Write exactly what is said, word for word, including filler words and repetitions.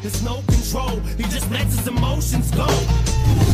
There's no control. He just lets his emotions go.